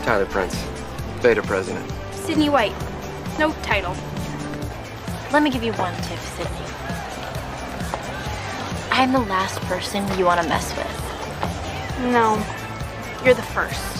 Tyler Prince, Beta President. Sydney White. No title. Let me give you one tip, Sydney. I'm the last person you want to mess with. No. You're the first.